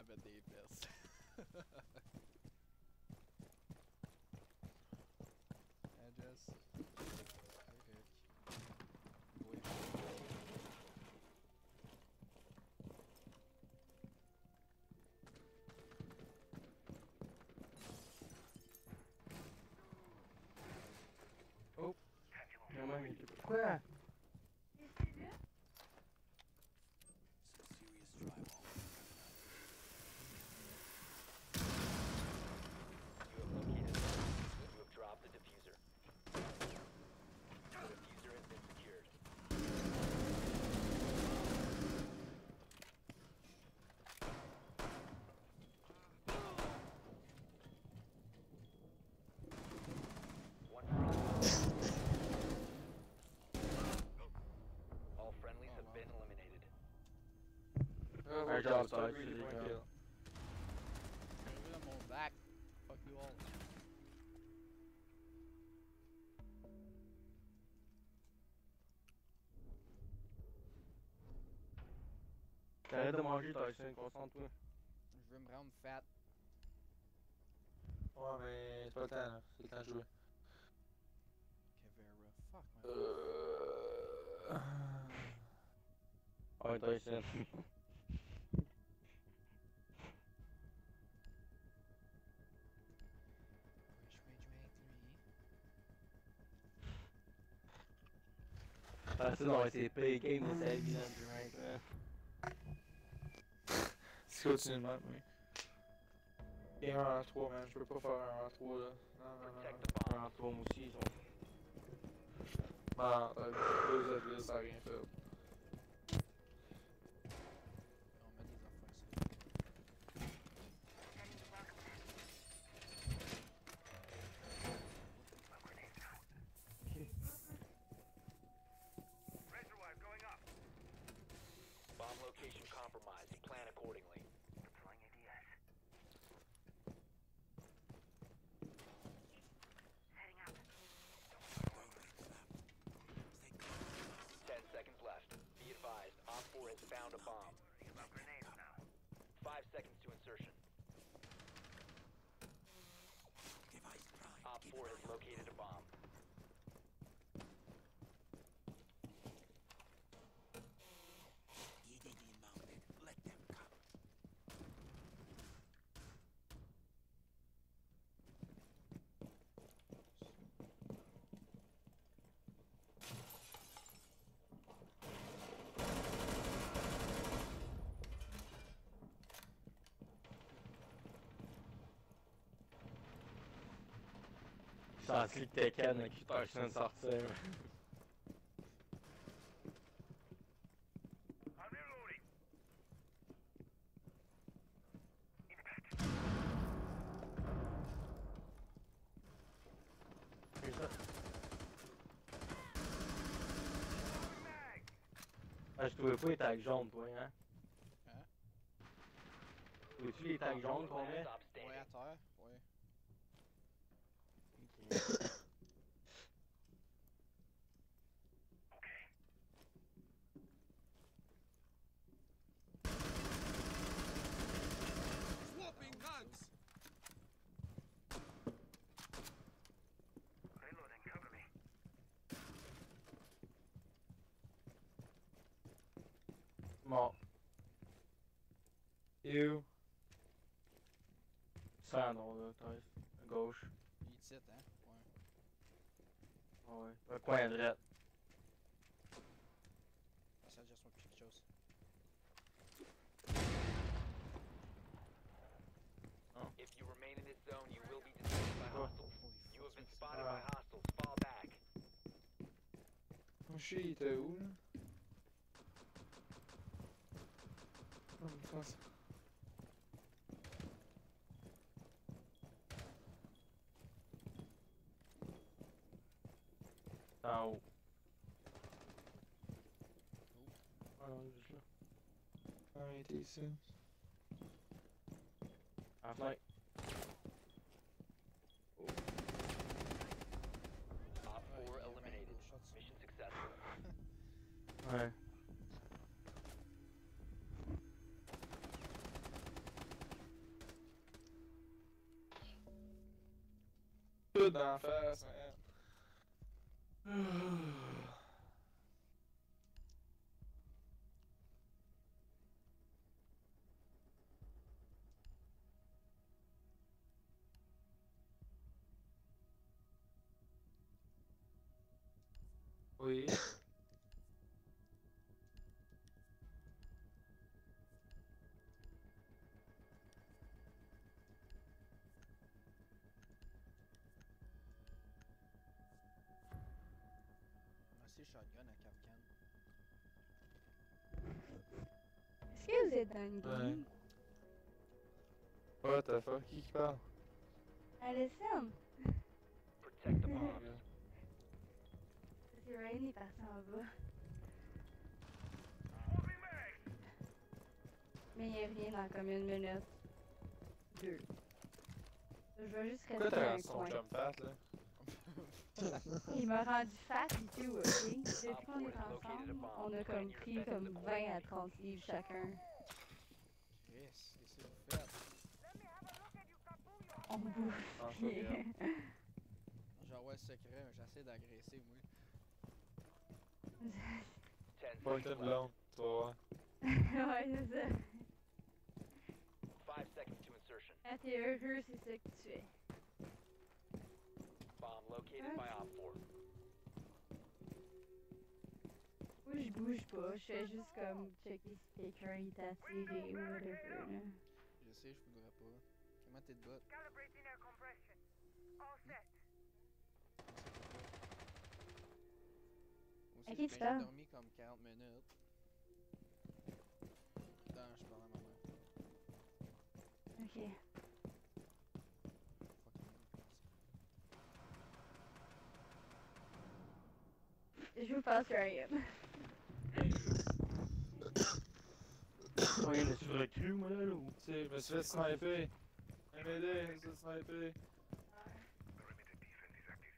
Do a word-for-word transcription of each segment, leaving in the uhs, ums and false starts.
mettre des fesses. Hey Jess. Hey Rick. Oui. Oh! Vraiment, il était... Quoi? Drop the diffuser. The diffuser has been secured. One All friendlies Oh, have wow. been eliminated. Un job, ça, c'est des gars. J'ai vu dans mon back. Fuck you all. T'arrêtes de manger, Tyson, concentre-toi. Je veux me rendre fat. Ouais, mais c'est pas le temps, là. C'est le temps de jouer. Kavera. Fuck my Euh... Ouais, Tyson. Wish we drank three. Tyson, on va essayer de play game de sa vie dans le drink, man. Si continue de même, oui. Et un en trois, man. Je peux pas faire un en trois, là. Non, non, non. Protect non. the bomb. Alors, toi, moi aussi, ils sont... Non, t'as deux avis, ça a rien fait. On met des affaires ça. Reservoir going up. Bomb location compromised. Plan accordingly. Deploying A D S. Heading up. Ten seconds left. Be advised, Op four has found a bomb. Worrying about grenades now. Five seconds to insertion. Op four has located a bomb. Ça se lit que Tekken avec Tyson sortir. I'm reloading. Impact. C'est ça. Mag. Ah, je trouvais pas les tags jaunes, toi, hein? Hein? Veux-tu les tags jaunes qu'on met? Stop Ouais, à standing. terre. Ouais. Okay. Reloading. Cover me. Mort. You. Ça, non, là, Tyson. À gauche. Il est titre, hein? Ouais. Ah ouais. Un coin à droite. Ça adjust moi quelque chose. If you remain in this zone, you will be detected by Oh. hostiles. Holy You have been fuck. spotted Ah. by hostiles. Fall back. Mon chien, il était où, là? Oh, mais comment ça? En haut. Ah non, juste là. Ah, il était ici. À la fenêtre. Op Ouais, four il y a eliminated. vingt shots. Mission successful. Ouais. tout dans la face, man. Oui. C'est shotgun à Capcan. Est-ce que vous êtes dans une game? What the fuck, qui qui parle? Alessandre? Protect the Oh, bombs. man. C'est Ryan est parti en bas. Swapping mags. Mais il revient dans comme une minute. Deux. Je vais juste Pourquoi rester t'as dans un rendu son coin. jump fat, là? Il m'a rendu fat et tout, ok? Depuis qu'on est ensemble, on a comme pris comme vingt à trente livres chacun. Chris, qu'est-ce que vous faites? On bouffe. Ah, je Puis- regarde. Genre, ouais, secret, mais j'essaie d'agresser, moi. Ten Point seconds and left. blown, tu vas voir. Ouais, c'est ça. Five seconds to insertion. Quand t'es heureux, c'est ça que tu fais. Bomb located by Op four. Moi, je bouge pas. Je fais juste comme checker si quelqu'un est attiré ou whatever, là. Je sais, je voudrais pas. Comment t'es de botte? Calibrating air compression. All set. Moi À aussi, qui tu ben, parles? j'ai dormi comme quarante minutes. Attends, je parle à ma mère. Ok. Fucking Je vous passe Ryan. Ouais, mais tu le cru, moi, là, ou? Tu sais, je me suis fait sniper. M D, je me suis fait sniper. Perimeter defense is active.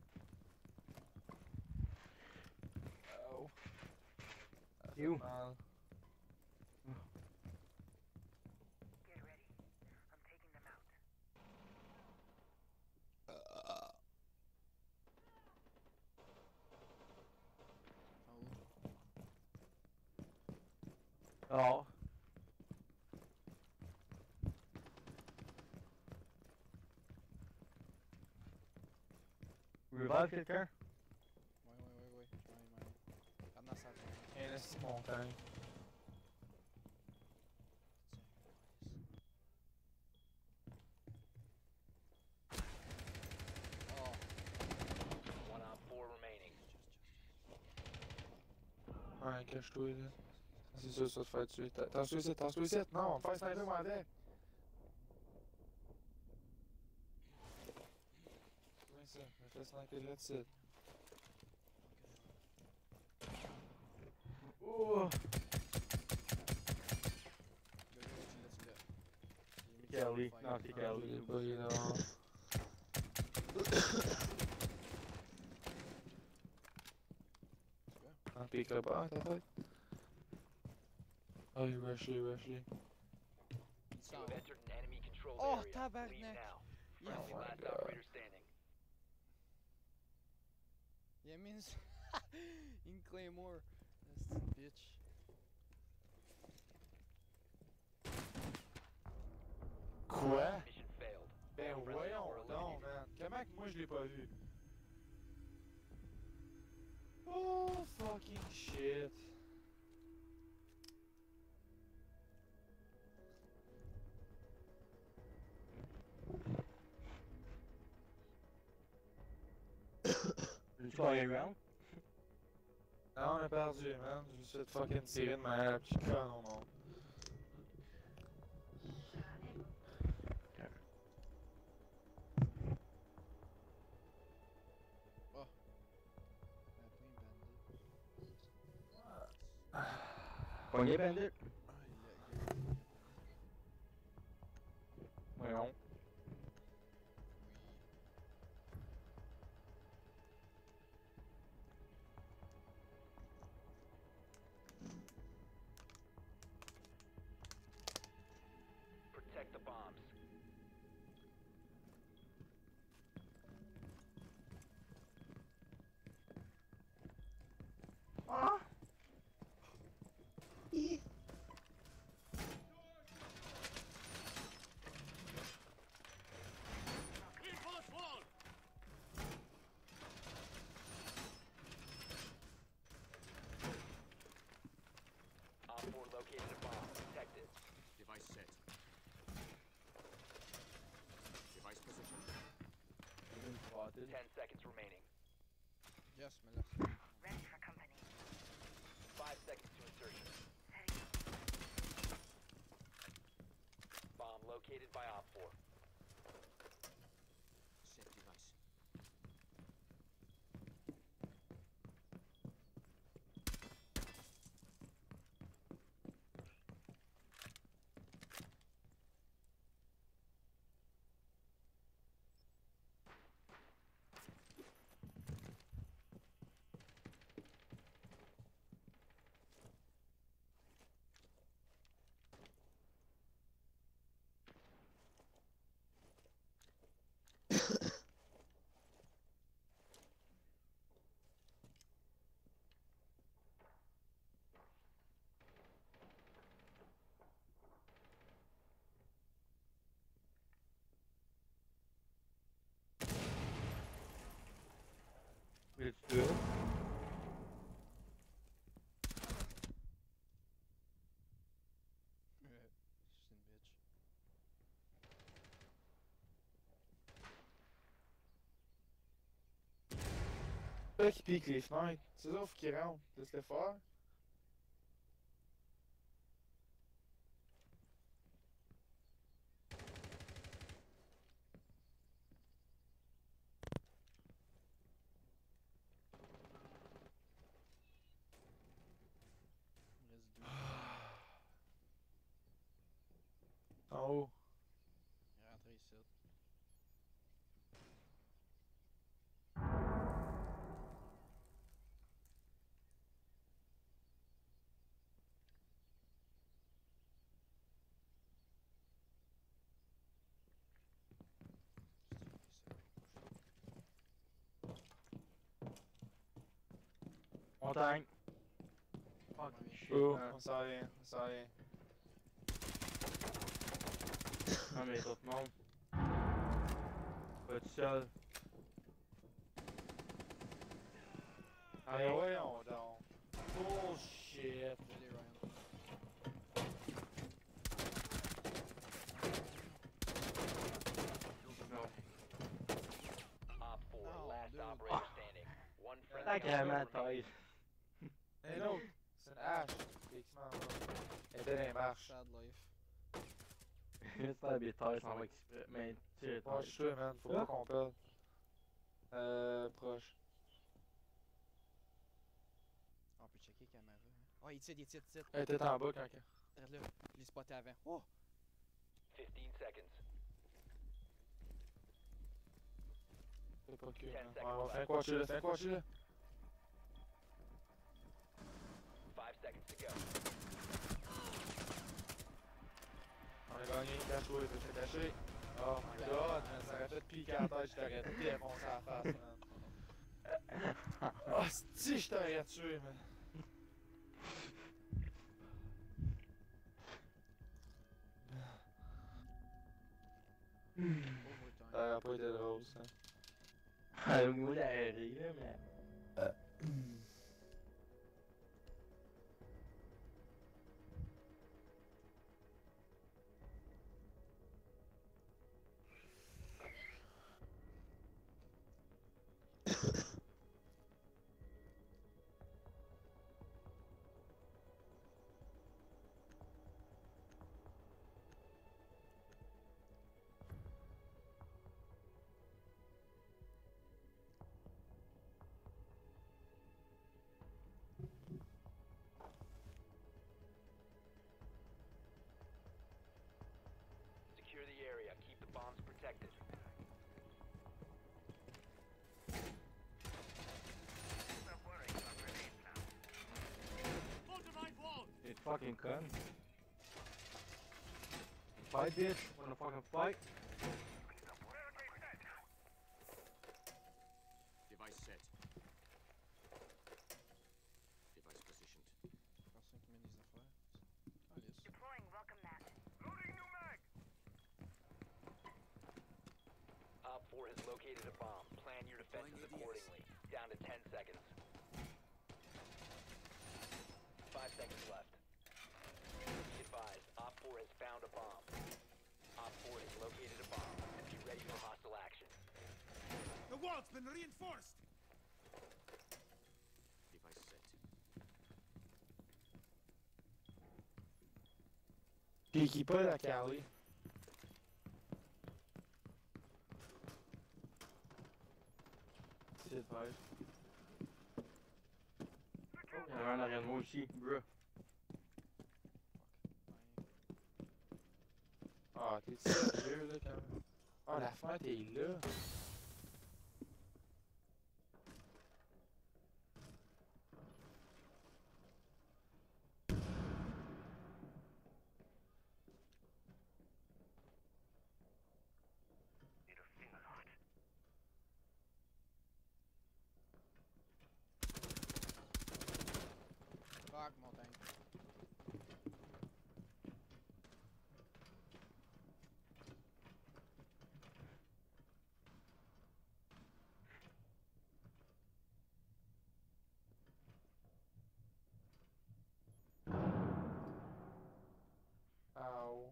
Oh. Ça fait Et où? mal. Get ready. I'm taking them out. En haut. Alors. Revive quelqu'un? Ouais, ouais, ouais, ouais. Je m'en ai même. Pendant sa tournée. Tiens, laisse montagne. Oh, One Op four remaining. Ouais, cache-toi, là. C'est sûr, ça te fait tuer. T'as t'as suicide, t'as suicide. Non, on va me faire sniper, moi, avec. Oui, ça, je me fais sniper là-dessus. Oh! le gars, tu l'as, tu l'as. J'ai mis Kelly. sur le Non, fire. c'est Ah, Kelly. je l'ai pas, il est là. Un pick là bas, ta tête. Ah, il rush, il rush, lui. Il You s'en have va. entered an enemy controlled Oh, area. Leave tabarnak. now. Yeah. Friendly Oh my last God. operator standing. Il a mis une... une Claymore. C'est une bitch. Quoi? Mission failed. Ben All friendlies voyons were donc, eliminated. man. Comment que moi je l'ai pas vu? Oh, fucking shit. Tu gagnes un round? Non, on a perdu, man. Je me suis fait fucking tirer de ma petite conne au monde. La plein bandit. Pogné, Bandit? Ah, il a... il a- Voyons. Protect the bombs. located a bomb. Protect it. Device set. Device position. Even spotted. Ten seconds remaining. Yes, mais là. Ready for company. Five seconds to insertion. Setting up. Bomb located by Op four. Set device. It's good. Ouais, c'est une bitch. Là qui pique les fenêtres. C'est ça, faut qu'il rentre. Laisse-le faire. Il reste deux. En haut. Il est rentré ici. Montagne. Fuck shit. Oh, man. on s'en vient, on s'en vient. Non mais d'autres monde. Pas tout seul. Ah mais voyons donc. Bullshit. Allez, Ryan. Non. Op four, No, last dude. operator standing. One friendly Tac à ma operator remaining. taille. Mais non, c'est une hache. Effectivement, elle était dans les marches. Sad life. Juste la bêtise, on va exprès. Mais tu sais, Proche-toi, man. Faut pas qu'on perde. Euh, proche. On peut checker caméra. Hein. Oh, il tire, il tire, il tire. Elle était en bas quand quand. Regarde là, je l'ai spoté avant. Oh! Fifteen seconds. C'est pas que. Ten man. seconds Ouais, on va left. faire quoi, là? Fais quoi, là? Five seconds to go. On a gagné, cache-toi, t'as fait cacher. Oh my god, man, ça aurait fait piquer à la tête, je t'aurais défoncé à la face, man. Oh, si je t'aurais tué, man. Overtime. Ça aurait pas été drôle, ça. Ah, le mot d'aéré, là, mais. Secure the area. Keep the bombs protected. Stop worrying about grenades now. It's fucking gun. Fight bitch. Wanna fucking fight? Device set. Device positioned. Personne qui met des affaires. Alice. Deploying welcome mat. Op four has located a bomb. Plan your defenses accordingly. Down to ten seconds. Five seconds left. wall's been reinforced. Device set. Pique pas la Carly. C'est vrai. Il y en a un en arrière de moi aussi, bro. Ah, t'es sérieux là quand même? Ah, la fenêtre est là. Fuck, montagne. Ow.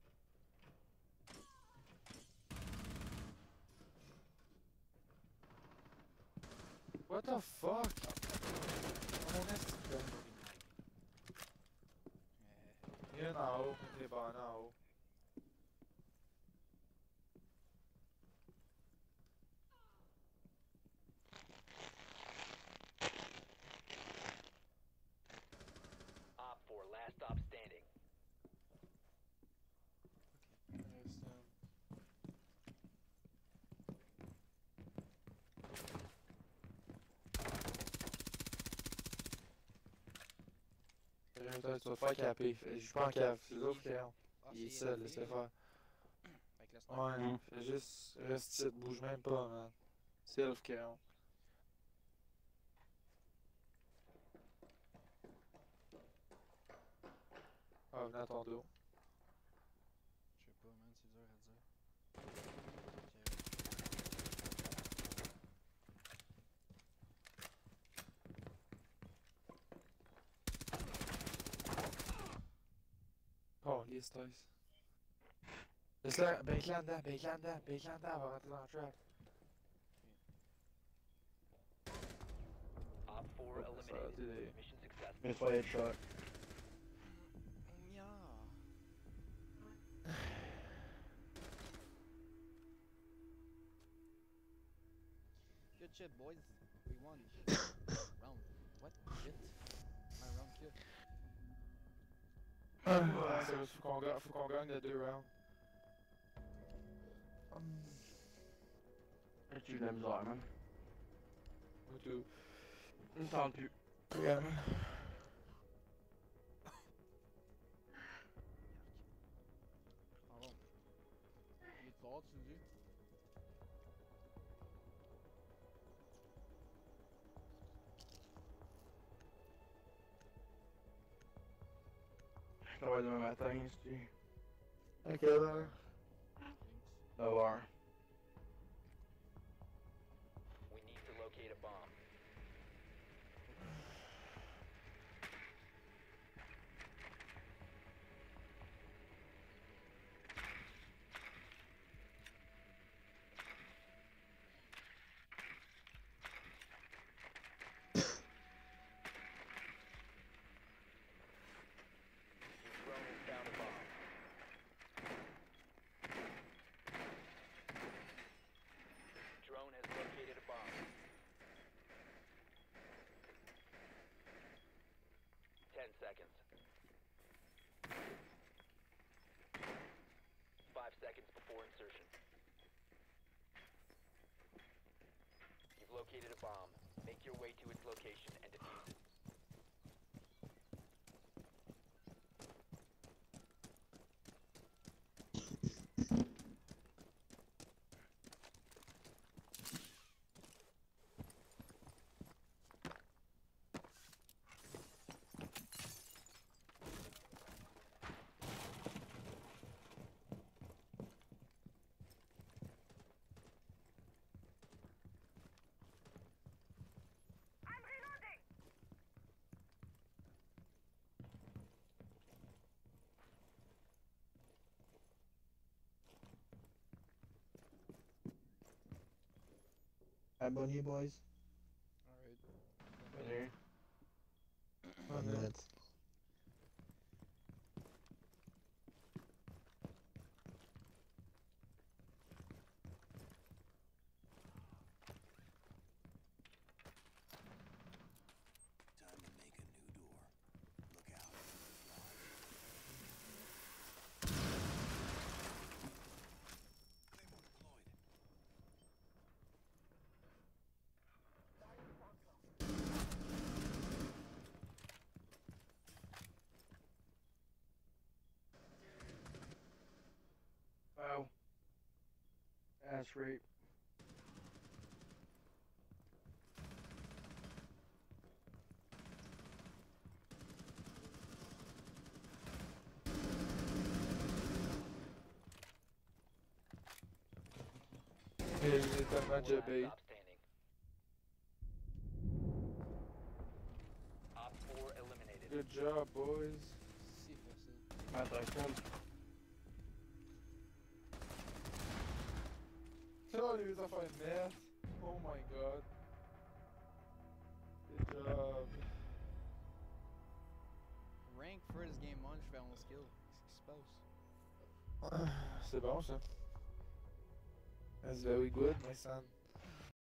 What the fuck? Oh, mon esti de conne. Il y en a en haut, il est bon en haut. Op four, last stop standing. Reste, euh, Sérieux, toi, tu vas te faire caper. Fais- Je suis pas en cave, c'est l'autre qui est. Ah, Il est c'est seul, L P, laisse-le là. faire. Avec le sniper. Ouais, Mm. fais juste. Reste ici, bouge même pas, man. C'est elf qui est. Ah, venez à ton dos. Je sais pas, man, c'est dur à dire. Oh, les Dice. Laisse-le, bake-le en dedans, bake-le en dedans, bake-le en dedans, elle va rentrer dans le trap. Op four Oh, ça a eliminated. été- Mission successful. Mais pas headshot. Yeah. Good shit, boys. We won. Round. What? Shit. My round kill. Ah, sérieux, faut qu'on gagne, faut qu'on gagne de deux rounds. Hum, J'ai eu de la misère, man. moi tout. Je me sens plus. Vraiment. Ah bon. Il est fort, tu dis? Je travaille demain matin, c'est À quelle heure? neuf heures. We need to locate a bomb. Your drone has found a bomb. Drone has located a bomb. Ten seconds. Five seconds before insertion. You've located a bomb. Make your way to its location and defuse it. I'm reloading! Abonnez, boys. Alright. Bienvenue. One Bienvenue. minute. Time to make a new door. Look out. Claymore deployed. Wow. Ass rape. Il est tellement déjà bait. Stop standing. Op four eliminated. Good job, boys. Si facile. Attention. Oh, les affaires net. Oh my god. Good job. Rank first game on, je fais onze kills. Qu'est-ce qui se passe? C'est bon ça. That's very good, my son.